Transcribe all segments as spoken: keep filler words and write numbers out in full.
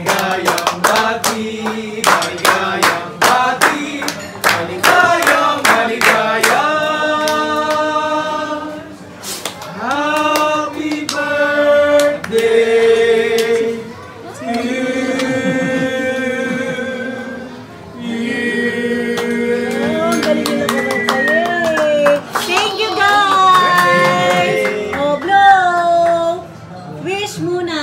maligayang bati, maligayang bati, maligayang, maligayang happy birthday to you. Oh, galing nila naman kayo. Thank you guys! Oh, blow! Wish muna!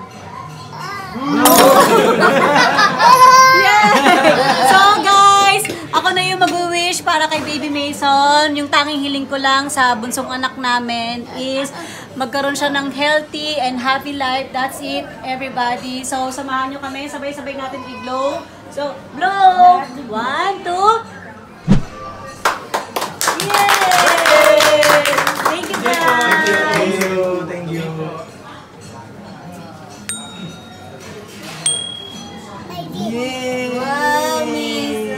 So guys, ako na yung mag-wish para kay Baby Mason. Yung tanging hiling ko lang sa bunsong anak namin is magkaroon siya ng healthy and happy life. That's it, everybody. So samahan nyo kami, sabay-sabay natin i-blow. So, blow! One, two. Yay! Thank you guys! Thank you, thank you. Yay! Wow, miss!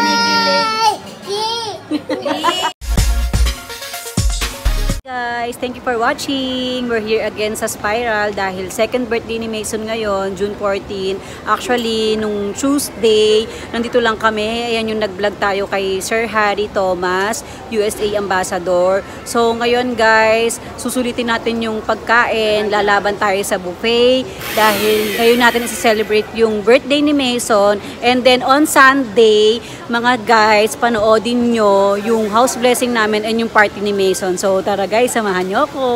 Kinikilig. Guys, thank you for watching. We're here again sa Spiral dahil second birthday ni Mason ngayon, June fourteenth. Actually, nung Tuesday, nandito lang kami. Ayan yung nag-vlog tayo kay Sir Harry Thomas, U S A Ambassador. So, ngayon guys, susulitin natin yung pagkain. Lalaban tayo sa buffet dahil ngayon natin isi-celebrate yung birthday ni Mason. And then on Sunday, mga guys, panoodin nyo yung house blessing namin and yung party ni Mason. So, tara guys, samahan nyo ako!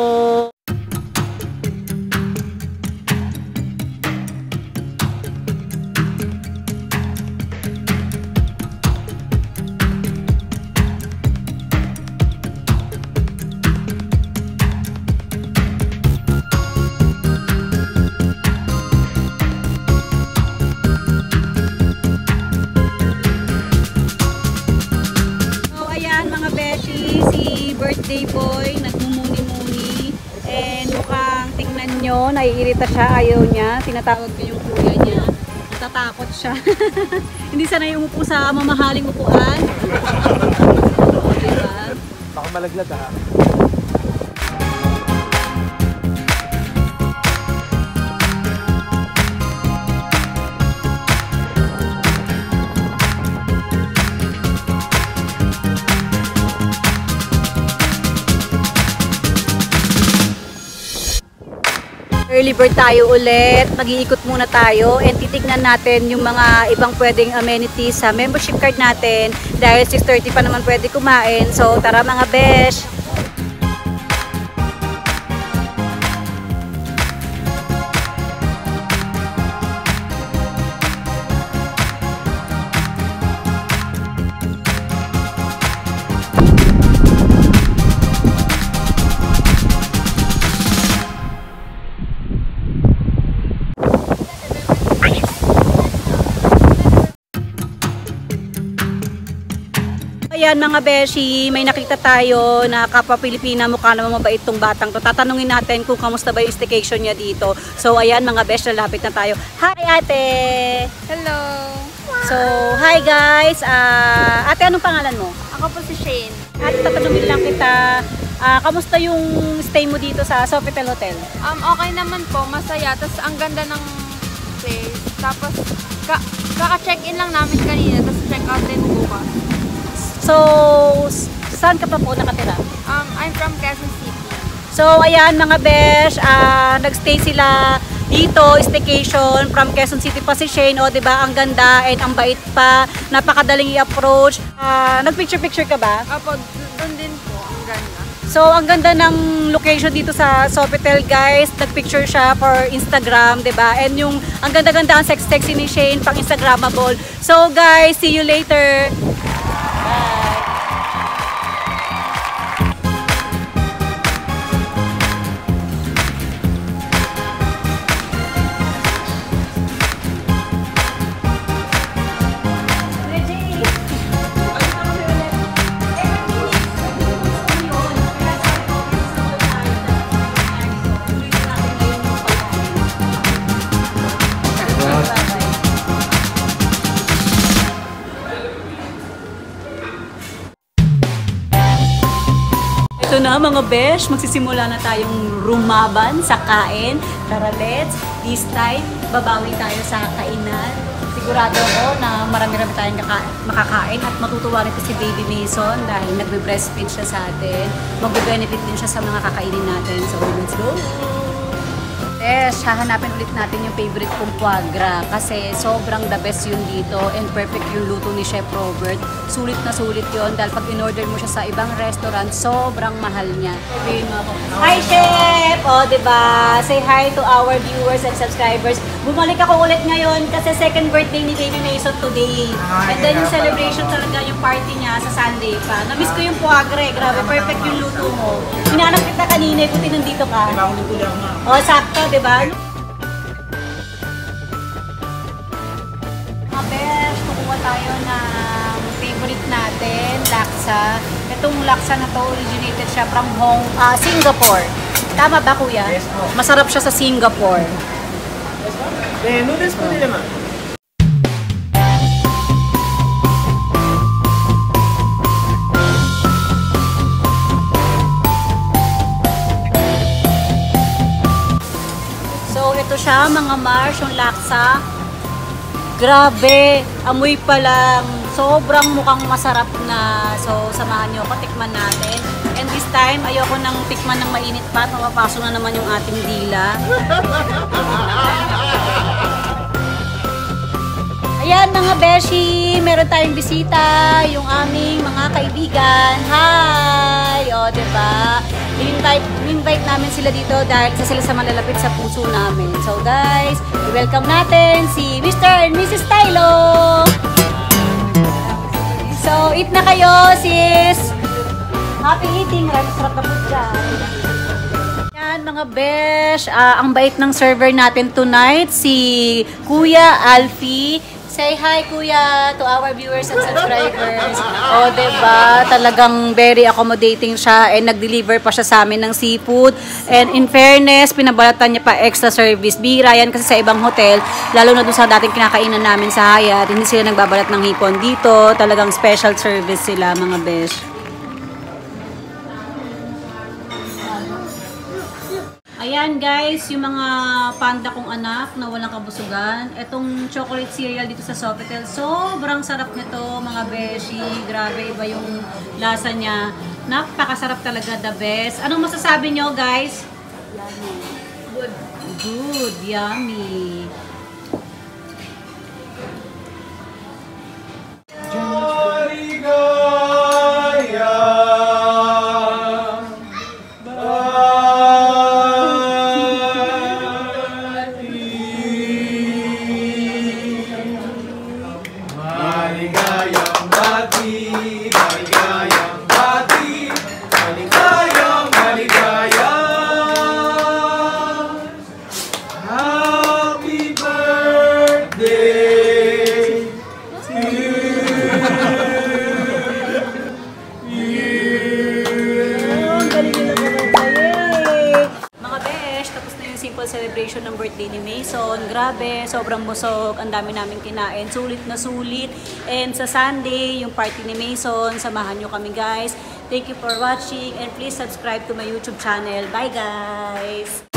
So, ayan mga beshi, si birthday boy, nagmumuni-muni. And mukhang tingnan nyo, naiirita siya, ayaw niya. Tinatawag ko yung kuya niya. Natatakot siya. Hindi sanay umupo sa mamahaling upuan. O, diba? Baka malaglag ha. Early bird tayo ulit. Mag-iikot muna tayo and titignan natin yung mga ibang pwedeng amenities sa membership card natin dahil six thirty pa naman pwede kumain. So tara mga besh! Ayan mga beshi, may nakita tayo na kapwa Pilipina, mukha naman mabait tong batang to. Tatanungin natin kung kamusta ba yung staycation niya dito. So ayan mga beshi, lalapit na tayo. Hi ate! Hello! So hi guys! Uh, ate, anong pangalan mo? Ako po si Shane. Ate, tatanungin lang kita, uh, kamusta yung stay mo dito sa Sofitel Hotel? Um, okay naman po, masaya. Tapos ang ganda ng place. Tapos ka kaka-check-in lang namin kanina. Tapos check-out din bukas. So, saan ka pa po nakatira? Um, I'm from Quezon City. So, ayan mga besh, uh, nagstay sila dito, staycation from Quezon City pa si Shane. O, diba, ang ganda and ang bait pa. Napakadaling i-approach. Uh, Nag-picture-picture ka ba? Opo, doon din po. Ang ganda. So, ang ganda ng location dito sa Sofitel, guys. Nag-picture siya for Instagram, diba? And yung, ang ganda-ganda, ang sexy ni Shane, pang Instagrammable. So, guys, see you later. Ito na mga besh, magsisimula na tayong rumaban sa kain. Tara, let's. This time, babawi tayo sa kainan. Sigurado ko na marami-rami tayong kaka- makakain at matutuwa nito si Baby Mason dahil nagbe-breastfeed siya sa atin. Magbe-benefit din siya sa mga kakainin natin. So, let's go! Yes, hahanapin ulit natin yung favorite kong foie gras kasi sobrang the best yun dito and perfect yung luto ni Chef Robert. Sulit na sulit yun dahil pag in-order mo siya sa ibang restaurant, sobrang mahal niya. Hi Chef! O, diba? Say hi to our viewers and subscribers. Bumalik ako ulit ngayon kasi second birthday ni Baby Mason today. And then yung celebration talaga, yung party niya sa Sunday pa. Na-miss ko yung foie gras eh. Grabe, perfect yung luto mo. Hinanap kita kanina, buti nandito ka. O, sakto. Diba? Mga besh, kukuha tayo ng favorite natin, laksa. Itong laksa na to, originated siya from Hong, uh, Singapore. Tama ba, kuya? Yes po. Masarap siya sa Singapore. Eh, noodles po nila, ma'am. Ito siya, mga Mars, yung laksa. Grabe, amoy pa lang. Sobrang mukhang masarap na. So, samahan nyo ako, tikman natin. And this time, ayoko nang tikman ng mainit pa at mapapasok na naman yung ating dila. Ayan mga beshi, meron tayong bisita, yung aming mga kaibigan. Hi! O, diba? I-invite, invite namin sila dito dahil isa sila sa malalapit sa puso namin. So guys, welcome natin si Mister and Missus Tylo! So, eat na kayo, sis! Happy eating! Maraming sarap na food dyan. Yan mga besh, uh, ang bait ng server natin tonight, si Kuya Alfie. Say hi, Kuya, to our viewers and subscribers. O, diba? Talagang very accommodating siya and nag-deliver pa siya sa amin ng seafood. And in fairness, pinabalatan niya pa extra service. Bira yan kasi sa ibang hotel, lalo na doon sa dating kinakainan namin sa Hyatt, hindi sila nagbabalat ng hipon dito. Talagang special service sila, mga besh. Ayan guys, yung mga panda kong anak na walang kabusugan. Itong chocolate cereal dito sa Sofitel, sobrang sarap nito mga beshi. Grabe, iba yung lasa niya. Napakasarap talaga, the best. Anong masasabi nyo guys? Yummy. Good. Good, yummy. Maligayang bati, maligayang bati, maligayang, maligayang happy birthday to Mga besh, tapos na yung simple celebration ng birthday ni Mason. Grabe, sobrang busog. Ang dami namin kinain. Sulit na sulit. And sa Sunday, yung party ni Mason, samahan nyo kami guys. Thank you for watching and please subscribe to my YouTube channel. Bye guys!